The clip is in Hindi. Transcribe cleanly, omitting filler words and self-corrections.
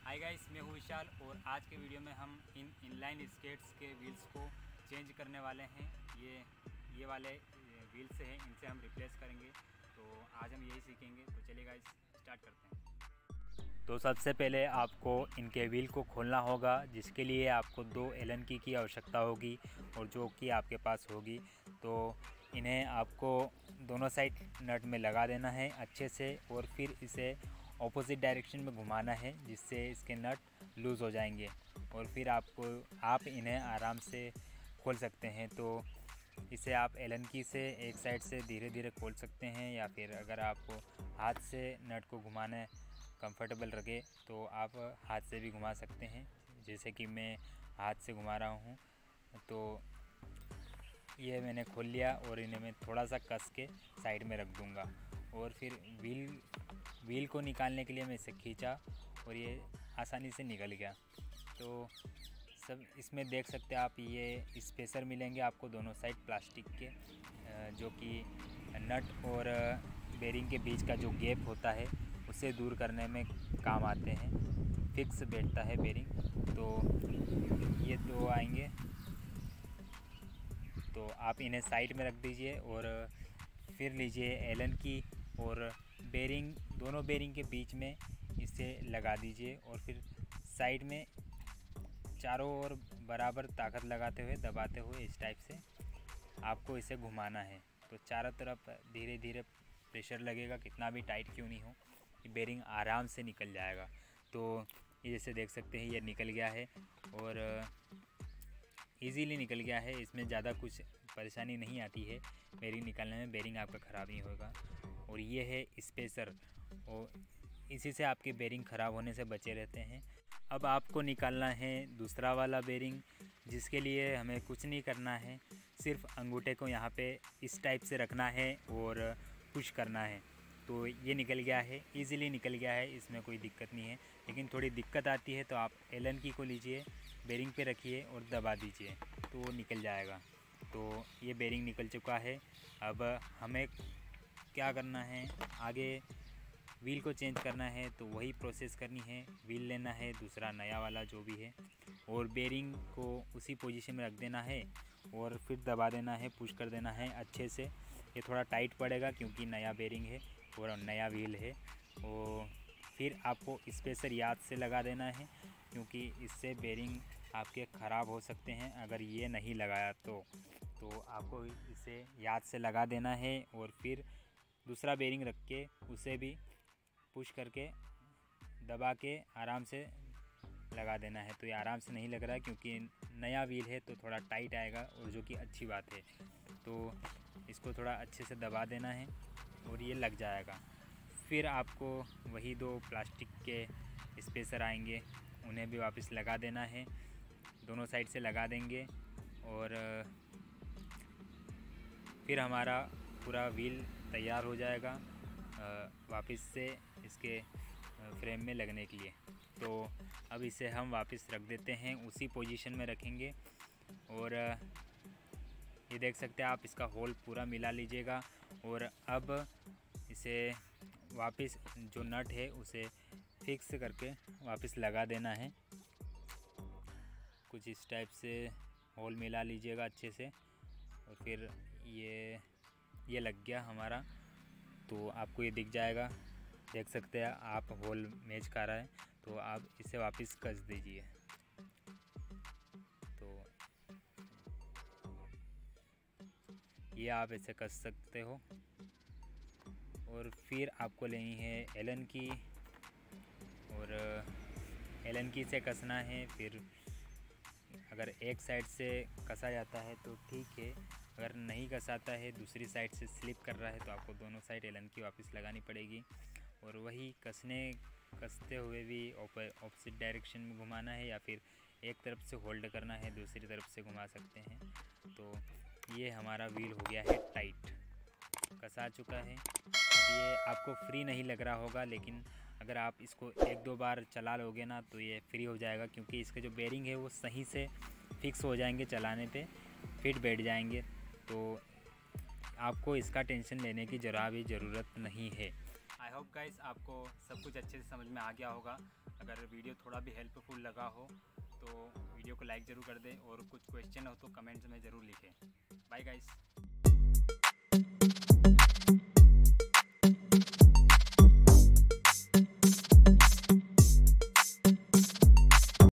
हाय गाइस, मैं हूँ विशाल और आज के वीडियो में हम इन इनलाइन स्केट्स के व्हील्स को चेंज करने वाले हैं। ये वाले व्हील्स हैं, इनसे हम रिप्लेस करेंगे। तो आज हम यही सीखेंगे। तो चलिए गाइस, स्टार्ट करते हैं। तो सबसे पहले आपको इनके व्हील को खोलना होगा, जिसके लिए आपको 2 एलन की आवश्यकता होगी और जो कि आपके पास होगी। तो इन्हें आपको दोनों साइड नट में लगा देना है अच्छे से और फिर इसे ऑपोजिट डायरेक्शन में घुमाना है, जिससे इसके नट लूज़ हो जाएंगे और फिर आप इन्हें आराम से खोल सकते हैं। तो इसे आप एलन की से एक साइड से धीरे धीरे खोल सकते हैं, या फिर अगर आपको हाथ से नट को घुमाना कंफर्टेबल लगे तो आप हाथ से भी घुमा सकते हैं, जैसे कि मैं हाथ से घुमा रहा हूँ। तो ये मैंने खोल लिया और इन्हें मैं थोड़ा सा कस के साइड में रख दूँगा और फिर व्हील को निकालने के लिए मैं इसे खींचा और ये आसानी से निकल गया। तो सब इसमें देख सकते हैं आप, ये स्पेसर मिलेंगे आपको दोनों साइड प्लास्टिक के, जो कि नट और बेरिंग के बीच का जो गैप होता है उसे दूर करने में काम आते हैं। फिक्स बैठता है बेरिंग। तो ये 2 आएंगे, तो आप इन्हें साइड में रख दीजिए और फिर लीजिए एलन की और दोनों बेरिंग के बीच में इसे लगा दीजिए और फिर साइड में चारों ओर बराबर ताकत लगाते हुए दबाते हुए इस टाइप से आपको इसे घुमाना है। तो चारों तरफ धीरे धीरे प्रेशर लगेगा, कितना भी टाइट क्यों नहीं हो, ये बेरिंग आराम से निकल जाएगा। तो ये जैसे देख सकते हैं ये निकल गया है और इजीली निकल गया है। इसमें ज़्यादा कुछ परेशानी नहीं आती है बेरिंग निकालने में, बेरिंग आपका ख़राब नहीं होगा। और ये है स्पेसर, और इसी से आपके बेरिंग ख़राब होने से बचे रहते हैं। अब आपको निकालना है दूसरा वाला बेरिंग, जिसके लिए हमें कुछ नहीं करना है, सिर्फ अंगूठे को यहाँ पे इस टाइप से रखना है और पुश करना है। तो ये निकल गया है, इजीली निकल गया है, इसमें कोई दिक्कत नहीं है। लेकिन थोड़ी दिक्कत आती है तो आप एलन की को लीजिए, बेरिंग पे रखिए और दबा दीजिए तो वो निकल जाएगा। तो ये बेरिंग निकल चुका है। अब हमें क्या करना है, आगे व्हील को चेंज करना है तो वही प्रोसेस करनी है। व्हील लेना है दूसरा नया वाला जो भी है और बेरिंग को उसी पोजीशन में रख देना है और फिर दबा देना है, पुश कर देना है अच्छे से। ये थोड़ा टाइट पड़ेगा क्योंकि नया बेरिंग है और नया व्हील है। और फिर आपको स्पेसर याद से लगा देना है, क्योंकि इससे बेरिंग आपके ख़राब हो सकते हैं अगर ये नहीं लगाया तो आपको इसे याद से लगा देना है और फिर दूसरा बेरिंग रख के उसे भी पुश करके दबा के आराम से लगा देना है। तो ये आराम से नहीं लग रहा है क्योंकि नया व्हील है तो थोड़ा टाइट आएगा, और जो कि अच्छी बात है। तो इसको थोड़ा अच्छे से दबा देना है और ये लग जाएगा। फिर आपको वही 2 प्लास्टिक के स्पेसर आएंगे, उन्हें भी वापस लगा देना है, दोनों साइड से लगा देंगे और फिर हमारा पूरा व्हील तैयार हो जाएगा वापस से इसके फ्रेम में लगने के लिए। तो अब इसे हम वापस रख देते हैं, उसी पोजीशन में रखेंगे। और ये देख सकते हैं आप, इसका होल पूरा मिला लीजिएगा। और अब इसे वापस जो नट है उसे फिक्स करके वापस लगा देना है। कुछ इस टाइप से होल मिला लीजिएगा अच्छे से और फिर ये लग गया हमारा। तो आपको ये दिख जाएगा, देख सकते हैं आप, होल मैच कर रहा है। तो आप इसे वापस कस दीजिए। तो ये आप इसे कस सकते हो। और फिर आपको लेनी है एलन की, और एलन की से कसना है। फिर अगर एक साइड से कसा जाता है तो ठीक है, अगर नहीं कसाता है, दूसरी साइड से स्लिप कर रहा है, तो आपको दोनों साइड एलन की वापस लगानी पड़ेगी। और वही कसते हुए भी ऑपोजिट डायरेक्शन में घुमाना है, या फिर एक तरफ से होल्ड करना है, दूसरी तरफ से घुमा सकते हैं। तो ये हमारा व्हील हो गया है टाइट, कसा चुका है। अब ये आपको फ्री नहीं लग रहा होगा, लेकिन अगर आप इसको 1-2 बार चला लोगे ना तो ये फ्री हो जाएगा, क्योंकि इसके जो बेरिंग है वो सही से फिक्स हो जाएंगे, चलाने पे फिट बैठ जाएंगे। तो आपको इसका टेंशन लेने की ज़रा भी ज़रूरत नहीं है। आई होप गाइस आपको सब कुछ अच्छे से समझ में आ गया होगा। अगर वीडियो थोड़ा भी हेल्पफुल लगा हो तो वीडियो को लाइक ज़रूर कर दें और कुछ क्वेश्चन हो तो कमेंट्स में ज़रूर लिखें। Bye guys.